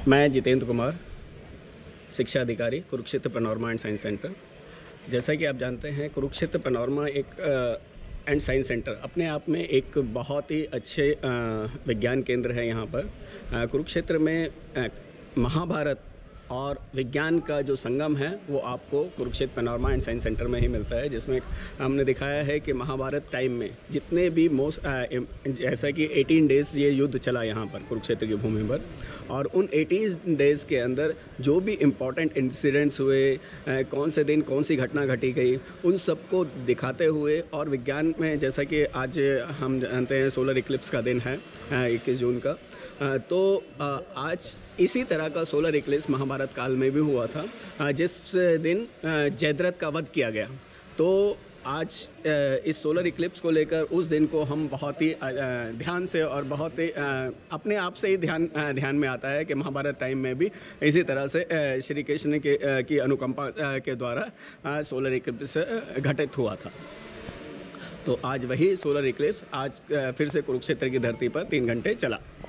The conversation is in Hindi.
मैं जितेंद्र कुमार, शिक्षा अधिकारी, Kurukshetra panorama and science centre. जैसा कि आप जानते हैं, कुरुक्षेत्र पैनोरमा एक एंड साइंस सेंटर अपने आप में एक बहुत ही अच्छे विज्ञान केंद्र है। यहाँ पर कुरुक्षेत्र में महाभारत और विज्ञान का जो संगम है वो आपको Kurukshetra panorama and science centre में ही मिलता है, जिसमें हमने दिखाया है कि महाभारत टाइम में जितने भी जैसा कि 18 डेज़ ये युद्ध चला यहाँ पर कुरुक्षेत्र की भूमि पर, और उन 18 डेज़ के अंदर जो भी इम्पोर्टेंट इंसिडेंट्स हुए, कौन से दिन कौन सी घटना घटी गई, उन सबको दिखाते हुए, और विज्ञान में जैसा कि आज हम जानते हैं सोलर इक्लिप्स का दिन है 21 जून का, तो आज इसी तरह का सोलर इक्लिप्स महाभारत काल में भी हुआ था, जिस दिन जयद्रथ का वध किया गया। तो आज इस सोलर इक्लिप्स को लेकर उस दिन को हम बहुत ही ध्यान से और बहुत ही अपने आप से ही ध्यान में आता है कि महाभारत टाइम में भी इसी तरह से श्री कृष्ण की अनुकंपा के द्वारा सोलर इक्लिप्स घटित हुआ था। तो आज वही सोलर इक्लिप्स आज फिर से कुरुक्षेत्र की धरती पर 3 घंटे चला।